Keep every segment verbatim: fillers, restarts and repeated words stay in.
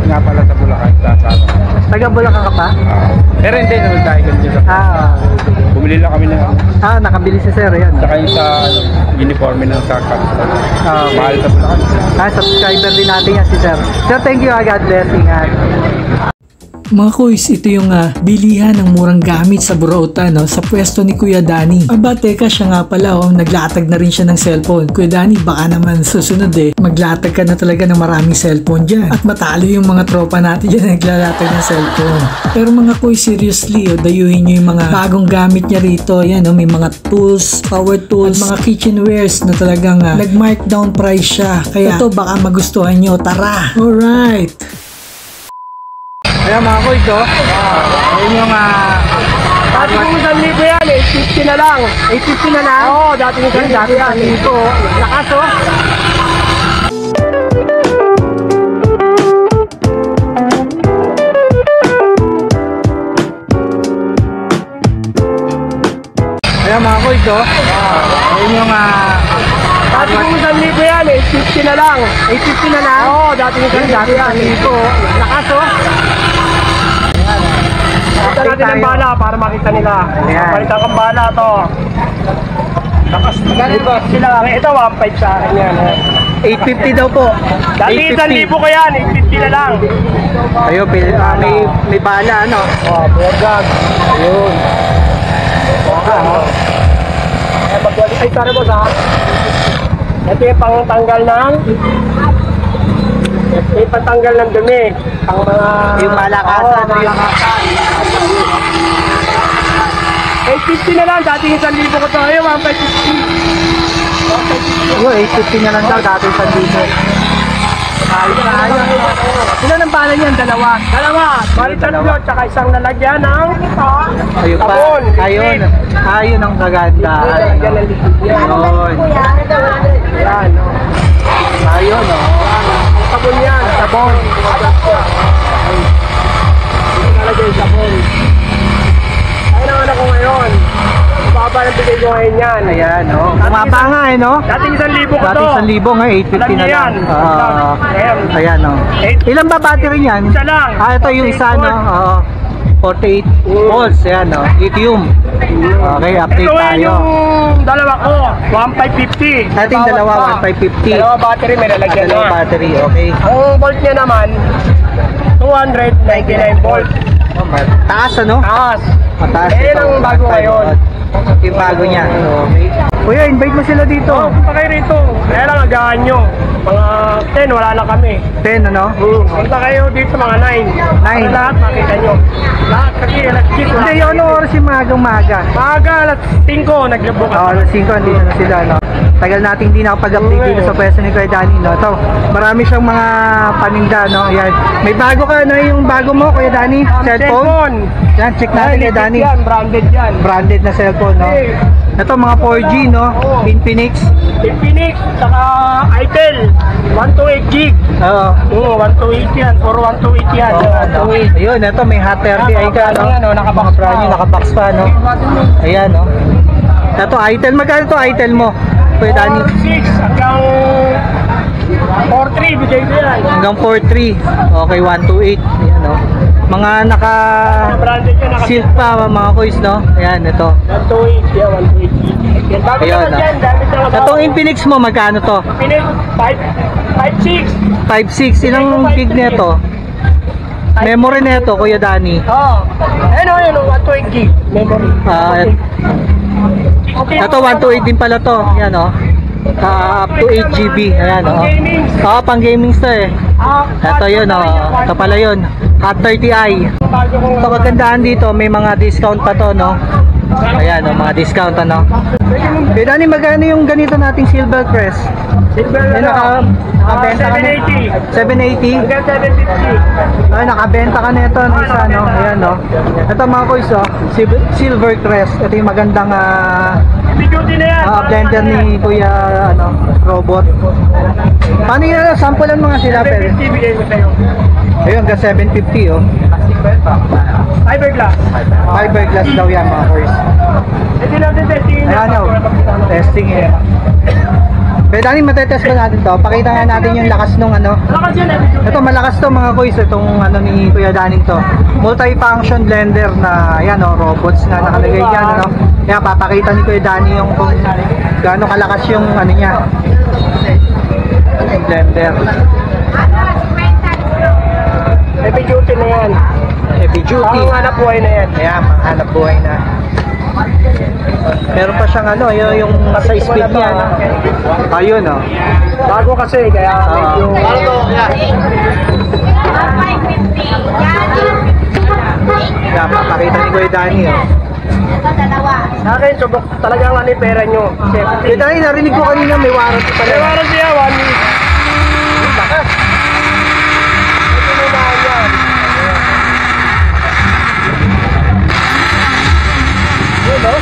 nga pala sa Bulacan, sa Sara. Taga Bulacan ka pa? Uh, pero hindi naman tayo ganyan. Ah, bumili lang kami ng ah, nakabili si sir, yan. saka yung sa ano, uniforme ng Kakat. Ah, mahal sa Bulacan. Ah, subscriber din natin yan si sir. Sir, thank you. God bless. Ingat. Mga kuys, ito yung uh, bilihan ng murang gamit sa Burauta, no? Sa pwesto ni Kuya Danny. Aba, teka, siya nga pala, oh, naglatag na rin siya ng cellphone. Kuya Danny, baka naman susunod eh, maglatag ka na talaga ng maraming cellphone dyan. At matalo yung mga tropa natin dyan naglalatag ng cellphone. Pero mga kuys, seriously, oh, dayuhin nyo yung mga bagong gamit niya rito. Yan, oh, may mga tools, power tools, at mga kitchenwares na talagang uh, nag-markdown price siya. Kaya ito, baka magustuhan nyo. Tara! Alright! Ayan mga kuys, oh. Ah, ayun yung ah... Dati kong isang libo yan, eight fifty na lang. eight fifty na lang? Oo, dati kong isang libo yan. Dito, oh. Lakas, oh. Ayan mga kuys, oh. Ah, ayun yung ah... Dati kong isang libo yan, eight fifty na lang. eight fifty na lang? Oo, dati kong isang libo yan. Dito, oh. Lakas, oh. Pakita natin ang bala para makita nila. Ayan. Palitan kang bala to. Lakas ganito sila. Ito, one five sa akin yan. eight fifty daw po. Dati isang libo ko yan, eight fifty na lang. Ayun, uh, may, may bala, ano? Oh, bugag. Ayun. Ah, eh, mag-qualify ka rin boss ha. Ito yung pangtanggal ng ito yung pantanggal ng dumi. Pang mga Yung malakasan. oh, Yung eight fifty na lang, dati isang libo ko to. Ayun, one five fifty. Ayun, eight fifty na lang daw, dati sa dito. Ayun na, ayun. Ilan ang bala niyan? Dalawa. Dalawa, bali tatlo, tsaka isang lalagyan ng Ayun pa. sabon. Ayun. Ayun ang kaganda. Lalagyan ng liquid yan. Ayun. Yan, no. Ayun, oh. Sabon yan. Sabon. Lalagyan yung sabon. Ayun ang anak ko ngayon. Baba ng bigay ko ngayon yan. Ayan, oh. Kumapa nga, eh, no? Dati isang libo ko Dati to. isang libo nga, eight fifty Alam na niyo lang. yan. Ah, Ayan. ayan, oh. Ilan ba battery niyan? Isa lang. Ah, ito yung isa, no? Oo. forty-eight volts, ayan, no? Lithium. Okay, update Ito ngayon tayo. yung dalawa ko, one five fifty. Ating dalawa, Bawat one five fifty. Dalawa battery, may lalagyan Dalawa na. battery, okay. Ang volt niya naman, two ninety-nine volt. Taas, ano? Taas. Mataas. Eh, ito. ang bago ngayon. Yung bago niya. Okay. Kuya, invite mo sila dito. Oh, punta kayo rito. Kaya lang agahan nyo. Mga ten, wala na kami. ten, ano? Hmm. Punta kayo dito mga nine. Nine. Para lahat makita nyo. Lahat kasi alas six. Hindi, yun ano oras yung magang maga. Maaga alas cinco, naglabukas. Oo, alas cinco, andito na sila, no? Tagal nating hindi nakapag-update dito sa pwesto ni Kuya Danny, no? Ito, marami siyang mga paninda, no? Ayan. May bago ka, ano yung bago mo, Kuya Danny? Cellphone? Yan, check natin, Kuya Danny. Yan, branded yan. Branded na cellphone, no? Ito, mga four G, no? Infinix. Infinix, saka Itel, one twenty-eight gig. Oo. Oo, one twenty-eight yan, or one twenty-eight yan. Oh, ayun, ito may hot thirty ay ka, no? Yan, oh, nakabox Mga brand new, nakabox pa, no? Ayan, no? Ito, Itel. Magkano ito, Itel mo? Kuya Danny? four six hanggang four three, bigay ko yan. Hanggang four three. Okay, one twenty-eight. Ayan, no? Mga naka Branded yan, naka silk pa, mga kuys, no? Ayan, ito. one twenty-eight, yeah, one twenty. Yan, bago Ayun, naman ah. yan, dami sa mga Itong Infinix mo, magkano to? Infinix, five six. five six. Ilang gig nito? Memory nito, Kuya Danny. Oo. Ayun, ayun, one twenty gig memory. Ah, ito, one twenty-eight din pala to. Ayan, no? Ah, up to eight G B. Ayan, no? Oo, pang gaming to, eh. Ito yun, no? Ito pala yun. Hot thirty i. Ito, kagandaan dito, may mga discount pa to, no? Ayan, no? Mga discount, ano? Kuya Danny, magkano yung ganito nating Silver Crest? Silver May na naka, nakabenta ka seven na. eighty. seven eighty? Hanggang seven fifty. Ay, nakabenta ka nito ng isa, no? Ayan, no? Ito mga kuys, oh. Sil- Silver Crest. Ito yung magandang ah, Bigudi na yan. ah, blender ni Kuya, ano, robot. Paano yun, ano? Sample lang mga sila, seven pero. fifty bigay ko sa'yo. Ayun, hanggang seven fifty, oh. Fiberglass. Fiberglass daw yan mga boys. Hindi natin testingin. Ayan o, testing eh. Pero Dani, matetest ba natin to? Pakita nga natin yung lakas nung ano. Lakas yan eh. Ito malakas to mga boys, itong ano ni Kuya Daning to. Multi-function blender na ayan o, robots na nakalagay dyan ano. Kaya papakita ni Kuya Dani yung kung gaano kalakas yung ano niya. Yung blender. Heavy duty na yan. Heavy duty. Ang hanap buhay na yan. Ayan, hanap buhay na. Meron pa siyang ano, yung, yung sa speed niya ano. Ayun o. Bago kasi, kaya medyo... Kaya papakita ni Kuya Dani o. Sa akin, subok talagang ano yung pera nyo. Kuya Dani, narinig ko kanina may warranty pala. May warranty yan, one week. Lakas. Ito nunahan yan. Yun o.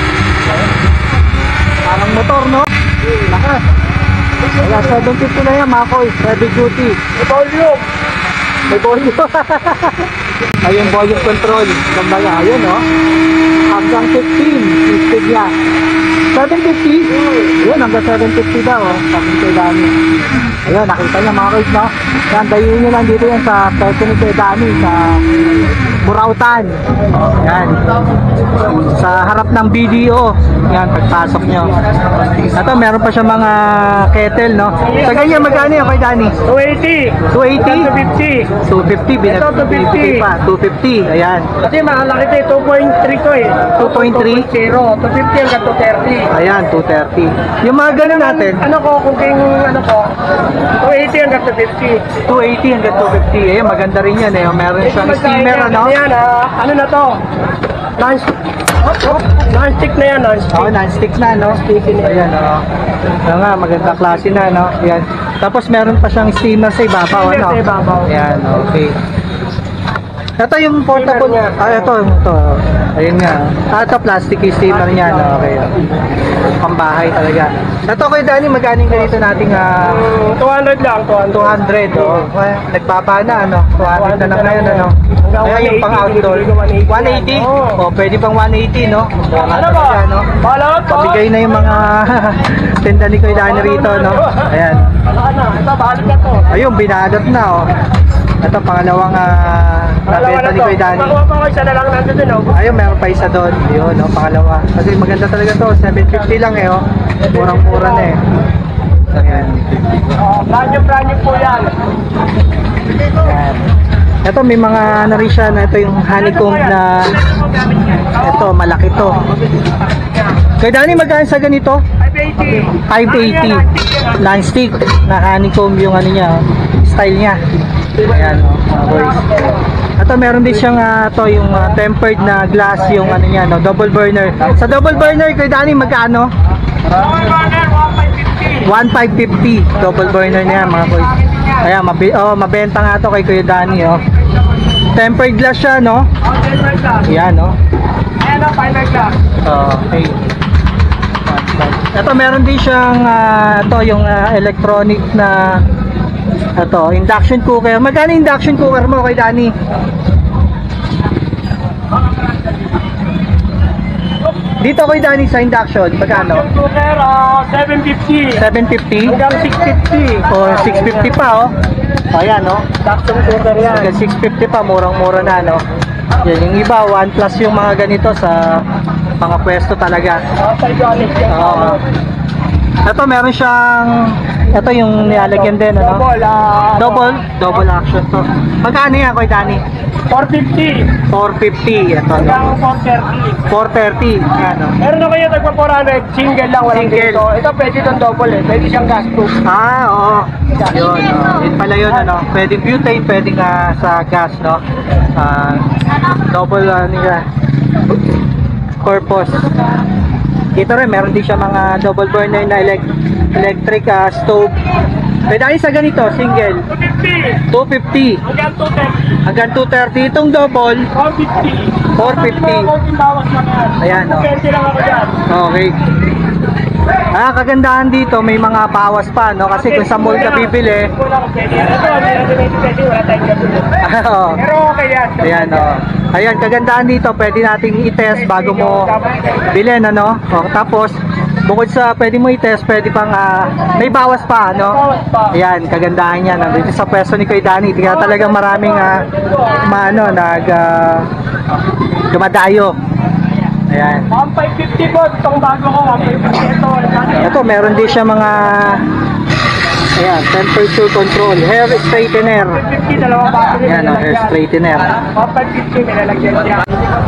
Parang motor, no? Lakas. Wala, seven fifty na yan, mga koy. Heavy duty. May volume. May volume. Ayun, volume control. Ganda nga, ayun, no? Hanggang fifteen. Speed niya. seven fifty? Ayun, hanggang seven fifty daw, oh. Sabi ni Kuya Dani. Ayun, nakita niya, mga koy, no? Yan, dayuin nyo lang dito yan sa peso ni Kuya Dani, sa Burautan. Yan. Sa harap ng B D O. Yan, pagpasok nyo. Ito, meron pa siya mga kettle, no? Sa ganyan, magkano yan kay Dani? two eighty. two eighty? two fifty. two fifty, Ito, two fifty. binibigay pa. two fifty, ayan. Kasi makalaki ito eh, two point three to eh. two point three? two fifty hanggang two thirty. Ayan, two thirty. Yung mga ganun natin, Ano ko, kung king ano ko, two eighty hanggang two fifty. two eighty hanggang two fifty. Ayan, maganda rin yan, eh. Meron siyang steamer, ano? Ano yan ah, ano na to? Non non-stick na yan, non-stick. Oo, non-stick na, no? Ayan, oo. Ayan nga, maganda klase na, no? Ayan. Tapos meron pa siyang steamer sa ibabaw, Steamer ano? sa ibabaw. Ayan, okay. Ito yung portable. Steamer niya. Ah, ito, ito. Ayun nga. Ah, ito plastic yung steamer niya, no? Okay. Pambahay talaga. Ito kay Dani, magaling ganito nating ah, Mm, two hundred lang, two hundred. two hundred, oh. Well, nagbaba na, ano? two hundred na lang ngayon, ano? Kaya yung pang outdoor. one eighty? Oh, pwede pang one eighty, no? Ano ba? no? Bahala ko. Pabigay na yung mga tinda ni Kuya Dani rito, no? Ayan. Ano, ito, balik na to. Ayun, binagat na, oh. Ito, pangalawang uh, Pangalawa nabenta na ni to. Kuya Dani. Makuha pa ko isa na lang nandun dun, oh. Ayun, meron pa isa doon. Yun, no? Pangalawa. Kasi maganda talaga to. seven fifty lang, eh, oh. Murang-mura na, eh. Ayan. Oh, brand new, brand new po yan. Ayan. Ito, may mga ano rin siya na ito yung honeycomb na ito, malaki to. Kaya Dani, magkano sa ganito? five eighty. five eighty. Non-stick na honeycomb yung ano niya, oh, style niya. Ayan, oh, mga boys. Ito, meron din siyang uh, to, yung uh, tempered na glass yung ano niya, no, double burner. Sa double burner, kay Dani, magkano? one five fifty. Double burner na yan, mga boys. Kaya, mabi oh, mabenta nga to kay Kuya Dani, oh. Tempered glass siya, no? Yan, no? Ayan o, fiber glass. Okay. Ito, meron din siyang uh, ito, yung uh, electronic na ito, induction cooker. Magkano induction cooker mo kay Dani? Dito kay Dani sa induction, magkano? Cooker, ah, seven fifty. seven fifty? Hanggang six fifty. O six fifty pa, oh. Ayan, no? Induction cooker yan. Hanggang six fifty pa, murang-mura na, no? Yan, yung iba, one plus yung mga ganito sa mga pwesto talaga. Ah, Sardonic yan. Oo. Ito, meron siyang, ito yung nilalagyan din, ano? Double, ah. Double? Double action to. Magkano yan, Kuya Dani? four fifty. four fifty. Ito, no? Hanggang four thirty. four thirty. Yan, no? Meron na kayo tagpa four hundred, single lang, walang Single. dito. Ito pwede itong double eh, pwede siyang gas tube. Ah, oo. Yun, no? Yun pala yun, ano? Pwedeng butane, pwedeng uh, sa gas, no? Ah, double, ano niya, purpose. Dito rin, meron din siya mga double burner na elect electric uh, stove. Pwede ay sa ganito, single. two fifty. two fifty. Hanggang two thirty. Hanggang two thirty. Itong double, four fifty. four fifty. Konting bawas lang yan. Ayan, no? Pwede lang ako dyan. Okay. Ah, kagandahan dito, may mga bawas pa, no? Kasi kung sa mall ka bibili, Wala akong pwede yan. Ito, hindi natin natin pwede, wala tayong gabi. oo. Pero okay yan. Ayan, oh. Ayan, kagandahan dito, pwede nating i-test bago mo bilhin, ano? O, tapos, bukod sa pwede mo i-test, pwede pang ah, may bawas pa, ano? Ayan, kagandahan yan. Nandito sa pwesto ni Kuya Danny, kaya talagang maraming uh, maano, nag uh, dumadayo. Ayan. one five fifty po, itong bago ko, one five fifty ito. Ito, meron din siya mga ayan, temperature control, hair straightener. fifty, dalawang bago rin. Ayan, oh, hair straightener. one five fifty, may lalagyan siya.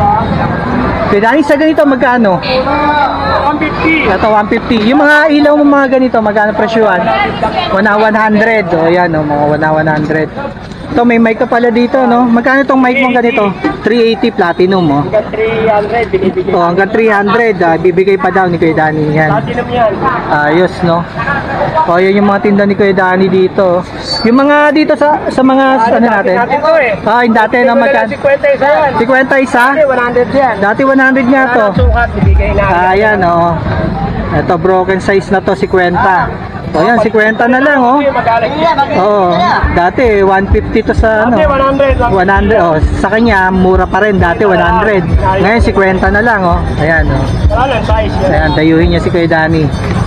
Kuya Danny, sa ganito magkano? one fifty. Ito, one fifty. Yung mga ilaw mo mga ganito, magkano presyuhan? one hundred. O, yan, o, mga one hundred. Ito, may mic ka pala dito, no? Magkano itong mic mo ganito? three eighty platinum, mo. Hanggang three hundred, binibigay. O, hanggang three hundred, ah, bibigay pa daw ni Kuya Danny. Yan. Platinum yan. Ayos, no? O, yan yung mga tinda ni Kuya Danny dito. Yung mga dito sa sa mga, ano natin? Natin to eh. Ah, yung dati na magkano? fifty isa yan. fifty isa? Dati one hundred yan. Dati one hundred nga to. Wala nang sukat, bibigay na. Ah, yan, oh. Ito, broken size na to, fifty. O, yan, fifty na lang, oh. Magaling yan. Oo, dati one fifty to sa ano. Dati one hundred lang. one hundred, oh. Sa kanya, mura pa rin. Dati one hundred. Ngayon, fifty na lang, oh. Ayan, oh. Wala nang size yan. Ayan, dayuhin niya si Kuya Danny.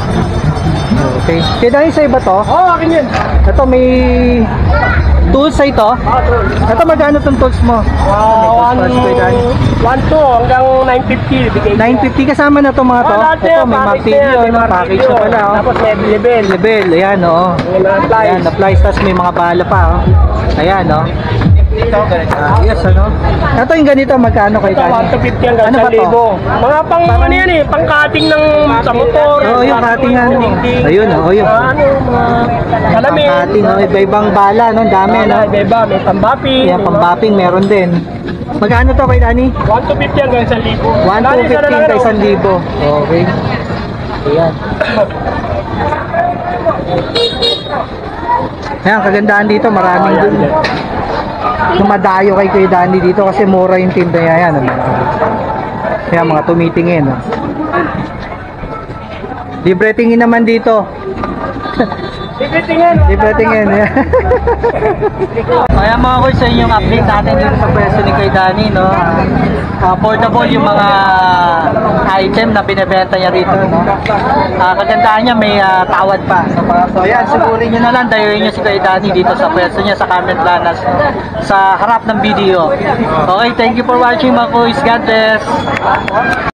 Okay. Kuya Danny, sa iba to? Oo, oh, akin yun. Ito, may tools sa ito. Ah, true. Ito, magkano tong tools mo? Ah, May tools pa si Kuya Danny. one two hanggang nine fifty bigay. nine fifty kasama na to mga to. Oh, lahat Ito, yan, may package martilyo, na yan, may no? Package na martilyo. pala, oh. Tapos may level. Level, ayan, oo. May mga plies. Ayan, na-plies, tapos may mga bala pa, oh. Ayan, oh. Ah, yes, ano? Ito yung ganito, magkano kay Ito, one Danny? to fifty hanggang Ano ba one to? thousand. Mga pang ano yan eh, pang cutting ng sa motor. Oo, yung cutting ano. dingding. Ayun, oo, yun. Ah, Ano, mga salamin. Pang-cutting, oh. Iba-ibang bala, no? Dami, no? May iba, may pambapping. Yan, pang-bapping meron din. Magkano to kay Danny? one to fifty hanggang one thousand. one to fifteen kay one libo. Okay. Ayan. Ayan, kagandahan dito, maraming dun. Lumadayo kay Kuya Danny dito kasi mura yung tinda niya. Ayan, ano. Kaya mga tumitingin. Oh. Libre tingin naman dito. Libre tingin. Libre tingin. Kaya mga koy, sa inyong update natin dito sa pwesto ni Kuya Danny, no? Affordable yung mga item na binebenta niya rito, no? Uh, kagandahan niya, may uh, tawad pa. So, so ayan, sugurin nyo na lang, dayuhin nyo si Kuya Danny dito sa pwesto niya sa Carmen Planas, sa harap ng video. Okay, thank you for watching mga koys. God bless.